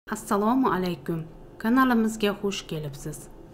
Assalomu alaykum. Kanalimizga xush kelibsiz.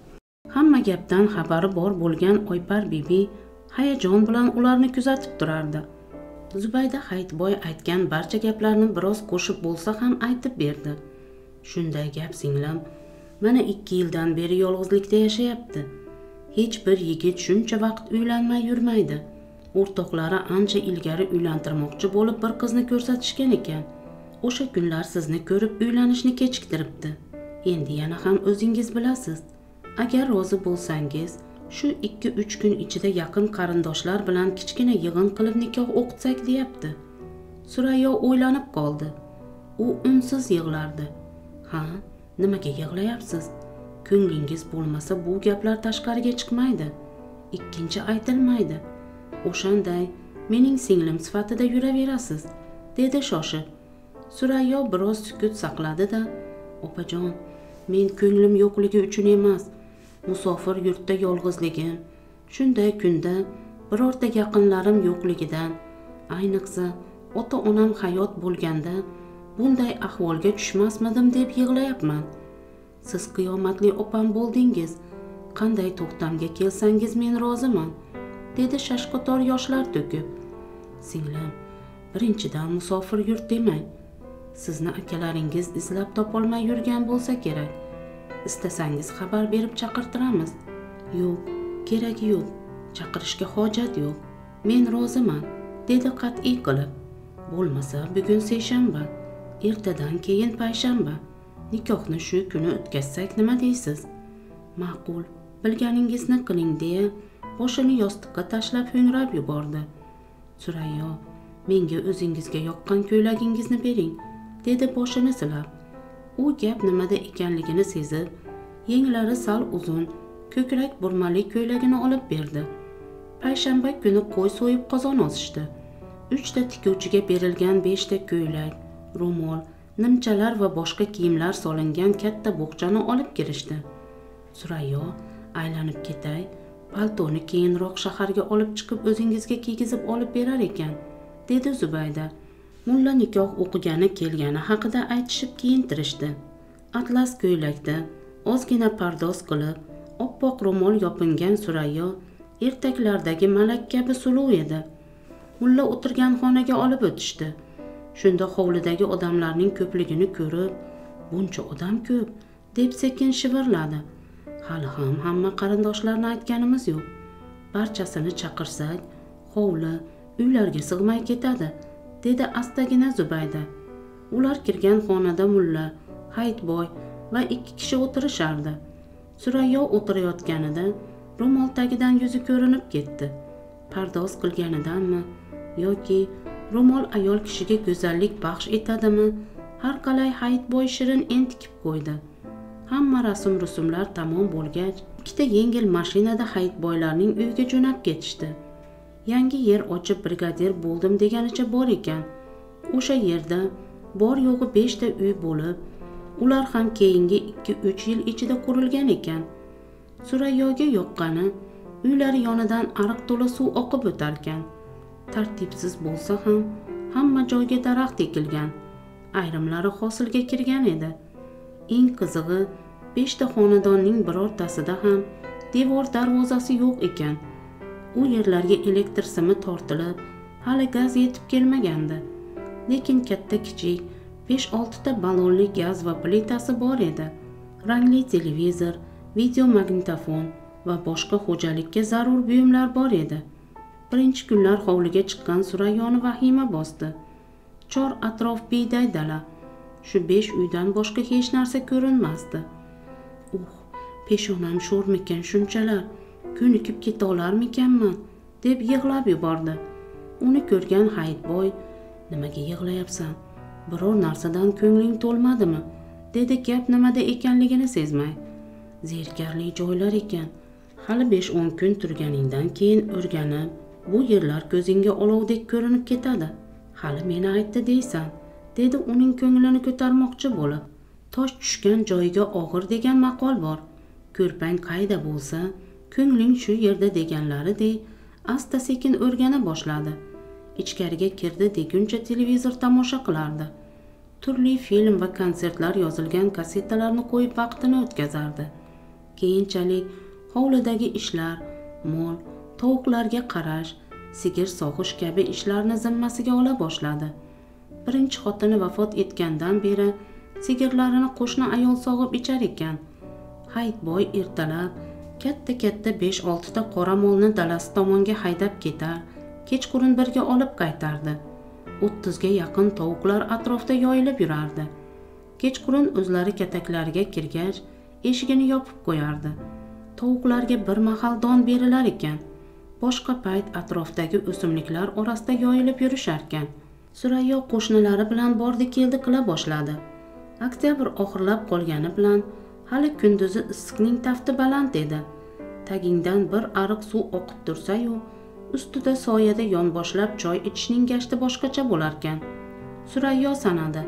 Hamma gapdan xabari bor bo'lgan Oypar bibi hayajon bilan ularni kuzatib turardi. Zubayda Hayitboy aytgan barcha gaplarni biroz qo'shib bo'lsa ham aytib berdi. Shunday gap singlim, mana 2 yildan beri yolg'izlikda yashayapti. Hech bir yigit shuncha vaqt uylanmay yurmaydi. O'rtoqlari ancha ilgari uylantirmoqchi bo'lib bir qizni ko'rsatishgan ekan. O'sha kunlar sizni ko'rib uylanishni kechiktiribdi. Endi yana ham o'zingiz bilasiz. Agar rozi bo'lsangiz, shu 2-3 kun ichida yaqin qarindoshlar bilan kichkina yig'in qilib nikoh o'qitsak deyapti. Surayyo o'ylanib qoldi. U unsiz yig'lardi. Ha, nimaga yig'layapsiz? Ko'nglingiz bo'lmasa bu gaplar tashqariga chiqmaydi. Ikkinchi aytilmaydi. O'shanday mening singlim sifatida yuraverasiz, dedi shoshib. Surayyo biroz sukut saqladi-da, "Opajon, men ko'nglim yo'qligi uchun emas, musofir yurtda yolg'izligim, shunday kunda birorta yaqinlarim yo'qligidan, ayniqsa ota-onam hayot bo'lganda bunday ahvolga tushmasmidim deb yig'layapman. Siz qiyomatli opam bo'ldingiz. Qanday to'xtamga kelsangiz men roziman", dedi shashqator yoshlar to'kib. "Singlim, birinchidan musofir yurt demang. Sizni akalaringiz izlab topolmay yurgan bo'lsa kerak. Istasangiz xabar berib chaqirtiramiz." "Yo'q, keragi yo'q. Chaqirishga hojat yo'q. Men roziman", dedi qat'iy qilib. "Bo'lmasa bugun seshanba, ertadan keyin payshanba. Nikohni shu kuni o'tkazsak nima deysiz?" "Ma'qul, bilganingizni qiling", deya boshini yostiqqa tashlab ho'ngrab yubordi. "Surayyo, menga o'zingizga yoqqan ko'ylagingizni bering", dedi boshini silab. U gap nimada ekanligini sezib, yenglari sal uzun, ko'krak burmali ko'ylagini olib berdi. Payshanba kuni qo'y so'yib qozon osishdi. 3 ta tikuvchiga berilgan 5 ta ko'ylak, ro'mol, nimchalar va boshqa kiyimlar solingan katta bo'xchani olib kirishdi. "Surayyo, aylanib ketay, paltoni keyinroq shaharga olib chiqib o'zingizga kiygizib olib berar ekan", dedi Zubayda. Mulla nikoh o'qigani kelgani haqida aytishib kiyintirishdi. Atlas ko'ylakda ozgina pardoz qilib, oppoq ro'mol yopingan Surayyo ertaklardagi malak kabi suluv edi. Mulla o'tirgan xonaga olib o'tishdi. Shunda hovlidagi odamlarning ko'pligini ko'rib, "Buncha odam ko'p", deb sekin shivirladi. "Hali ham hamma qarindoshlarni aytganimiz yo'q. Barchasini chaqirsak, hovli uylarga sig'may ketadi", dedi astagina Zubayda. Ular kirgan xonada mulla, Hayitboy va 2 kishi o'tirishardi. Surayyo o'tirayotganida ro'mol tagidan yuzi ko'rinib ketdi. Pardoz qilganidanmi yoki ro'mol ayol kishiga go'zallik baxsh etadimi? Har qalay Hayitboy shirin entikib qo'ydi. Hamma rasm-rusumlar tamom bo'lgach, 2 ta yengil mashinada Hayitboylarning uyiga jo'nab ketishdi. Yangi yer ochib brigadir bo'ldim deganicha bor ekan. O'sha yerda bor yo'g'i 5 ta uy bo'lib, ular ham keyingi 2-3 yil ichida qurilgan ekan. Surayyoga yoqqani, uylari yonidan ariq to'la suv oqib o'tarkan. Tartibsiz bo'lsa ham hamma joyga daraxt ekilgan. Ayrimlari hosilga kirgan edi. Eng qizig'i, 5 ta xonadonning birortasida ham devor darvozasi yo'q ekan. U yerlarga elektr simi tortilib, hali gaz yetib kelmagandi. Lekin katta-kichik 5-6 ta ballonli gaz va plitasi bor edi. Rangli televizor, video magnitofon va boshqa xo'jalikka zarur buyumlar bor edi. Birinchi kunlar hovliga chiqqan Surayyoni vahima bosdi. Chor atrof biyday dala. Shu 5 uydan boshqa hech narsa ko'rinmasdi. Peshonam sho'rmikan shunchalar, ko'nikib keta olarmikanman, deb yig'lab yubordi. Uni ko'rgan Hayitboy, "Nimaga yig'layapsan? Biror narsadan ko'ngling to'lmadimi?" dedi gap nimada ekanligini sezmay. "Zerikarli joylar ekan. Hali 5-10 kun turganingdan keyin o'rganib, bu yerlar ko'zingga olovdek ko'rinib ketadi. Hali meni aytdi deysan", dedi uning ko'nglini ko'tarmoqchi bo'lib. "Tosh tushgan joyiga og'ir degan maqol bor. Ko'rpang qayda bo'lsa, ko'ngling shu yerda" deganlaridek asta sekin o'rgana boshladi. Ichkariga kirdi deguncha televizor tomosha qilardi. turli film va konsertlar yozilgan kassetalarni qo'yib vaqtini o'tkazardi. Keyinchalik hovlidagi ishlar, mol, tovuqlarga qarash, sigir sog'ish kabi ishlarni zimmasiga ola boshladi. Birinchi xotini vafot etgandan beri sigirlarini qo'shni ayol sog'ib ichar ekan. Hayitboy ertalab katta 5-6 ta qora molni dalasi tomonga haydab ketar, kechqurun birga olib qaytardi. 30 ga yaqin tovuqlar atrofda yoyilib yurardi. Kechqurun o'zlari kataklariga kirgach, eshigini yopib qo'yardi. Tovuqlarga bir mahal don berilar ekan. Boshqa payt atrofdagi o'simliklar orasida yoyilib yurisharkan. Surayyo qo'shnilari bilan bordi-keldi qila boshladi. Oktyabr oxirlab qolgani bilan hali kunduzi issiqning tafti baland edi. Tagingdan bir ariq suv oqib tursa-yu, ustida soyada yonboshlab choy ichishning gashti boshqacha bo'larkan. Surayyo sanadi.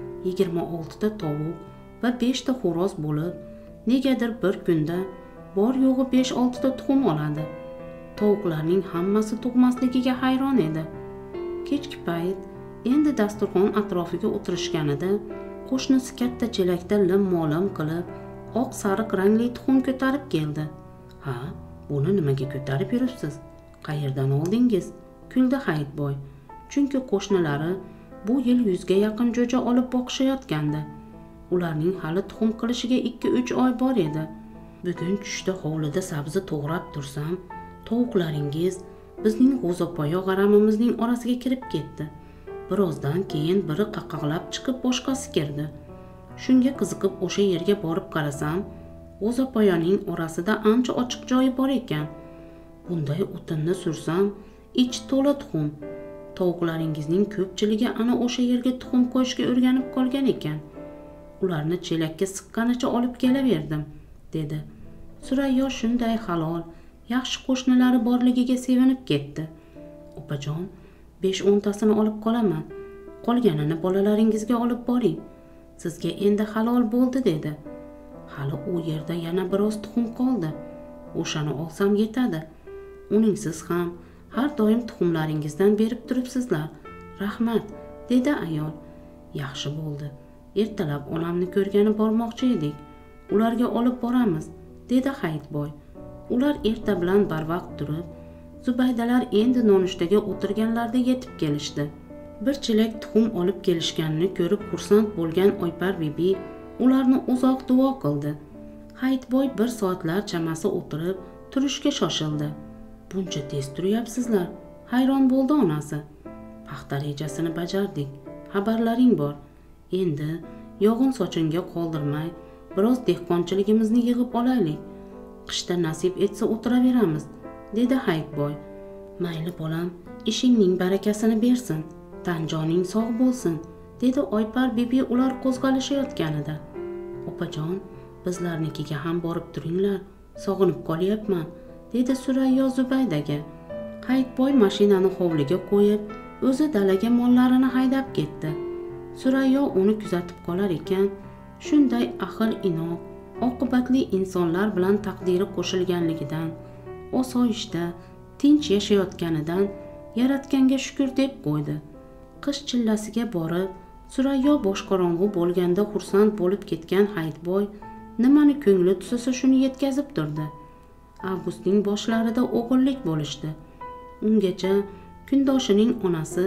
26 ta tovuq va 5 ta xo'roz bo'lib, negadir bir kunda bor yo'g'i 5-6 ta tuxum oladi. Tovuqlarning hammasi tug'masligiga hayron edi. Kechki payt endi dasturxon atrofiga o'tirishganida qo'shnisi katta chelakda lim-molim qilib oq sariq rangli tuxum ko'tarib keldi. "Ha, buni nimaga ko'tarib yuribsiz? Qayerdan oldingiz?" kuldi Hayitboy. Chunki qo'shnilari bu yil 100 ga yaqin jo'ja olib boqishayotgandi. Ularning hali tuxum qilishiga 2-3 oy bor edi. Bugun tushda hovlida sabzi to'g'rab tursam, tovuqlaringiz bizning g'o'zapoya g'aramimizning orasiga kirib ketdi. Birozdan keyin biri qaqaqlab chiqib boshqasi kirdi. Shunga qiziqib o'sha yerga borib qarasam, g'o'zapoyaning orasida ancha ochiq joyi bor ekan. Bunday o'tinni sursam, ichi to'la tuxum. Tovuqlaringizning ko'pchiligi ana o'sha yerga tuxum qo'yishga o'rganib qolgan ekan. Ularni chelakka siqqanicha olib kelaverdim, dedi. Surayyo shunday halol, yaxshi qo'shnilari borligiga sevinib ketdi. Opajon, 5-10 tasini olib qolaman. Qolganini bolalaringizga olib boring. Sizga endi halol bo'ldi, dedi. Hali u yerda yana biroz tuxum qoldi. O'shani olsam yetadi. Uningsiz ham har doim tuxumlaringizdan berib turibsizlar. Rahmat, dedi ayol. Yaxshi bo'ldi. Ertalab onamni ko'rgani bormoqchi edik. Ularga olib boramiz, dedi Hayitboy. Ular erta bilan barvaqt turib, Zubaydalar endi nonushtaga o'tirganlarda yetib kelishdi. Bir chelak tuxum olib kelishganini ko'rib xursand bo'lgan Oypar bibi ularni uzoq duo qildi. Hayitboy 1 soatlar chamasi o'tirib, turishga shoshildi. Buncha tez turyapsizlar, hayron bo'ldi onasi. Paxta rejasini bajardik. Xabarlaring bor. Endi yog'in sochinga qoldirmay, biroz dehqonchiligimizni yig'ib olaylik. Qishda nasib etsa o'tiraveramiz, dedi Hayitboy. Mayli bolam, ishingning barakasini bersin, tan-joning sog' bo'lsin, dedi Oypar bibi ular qo'zg'alishayotganida. Opajon, bizlarnikiga ham borib turinglar, sog'inib qolyapman, dedi Surayyo Zubaydaga. Hayitboy mashinani hovliga qo'yib, o'zi dalaga mollarini haydab ketdi. Surayyo uni kuzatib qolar ekan, shunday ahil-inoq, oqibatli insonlar bilan taqdiri qo'shilganligidan, osoyishta, tinch yashayotganidan Yaratganga shukr deb qo'ydi. Qish chillasiga borib, Surayyo boshqorong'u bo'lganda xursand bo'lib ketgan Hayitboy nimani ko'ngli tusasa shuni yetkazib turdi. Avgustning boshlarida o'g'illik bo'lishdi. Ungacha kundoshining onasi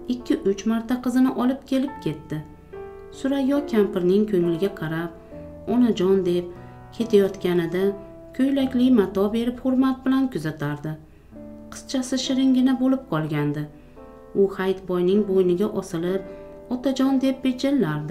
2-3 marta qizini olib kelib ketdi. Surayyo kampirning ko'ngliga qarab, onajon deb ketayotganida ko'ylakli mato berib hurmat bilan kuzatardi. Qizchasi shiringina bo'lib qolgandi. U Hayitboyning bo'yniga osilib, otajon deb bechillardi.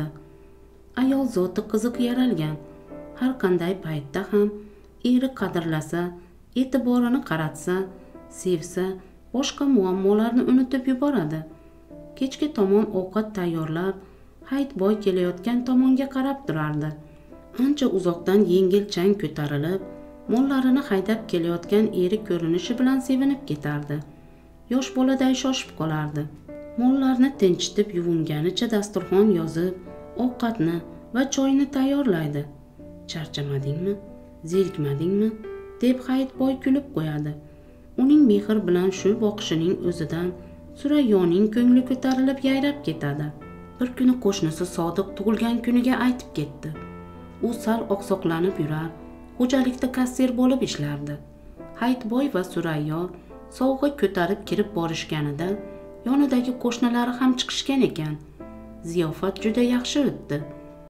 Ayol zoti qiziq yaralgan. Har qanday paytda ham eri qadrlasa, e'tiborini qaratsa, sevsa, boshqa muammolarni unutib yuboradi. Kechki tomon ovqat tayyorlab, Hayitboy kelayotgan tomonga qarab turardi. Ancha uzoqdan yengil chang ko'tarilib, mollarini haydab kelayotgan eri ko'rinishi bilan sevinib ketardi. Yosh boladay shoshib qolardi. Mollarni tinchitib yuvinganicha dasturxon yozib, ovqatni va choyni tayyorlaydi. Charchamadingmi? Zerikmadingmi? deb Hayitboy kulib qo'yadi. Uning mehr bilan shu boqishining o'zidan Surayyoning ko'ngli ko'tarilib yayrab ketadi. Bir kuni qo'shnisi Sodiq tug'ilgan kuniga aytib ketdi. U sal oqsoqlanib yurar, xo'jalikda kassir bo'lib ishlardi. Hayitboy va Surayyo sovg'a ko'tarib kirib borishganida yonidagi qo'shnilari ham chiqishgan ekan. Ziyofat juda yaxshi o'tdi.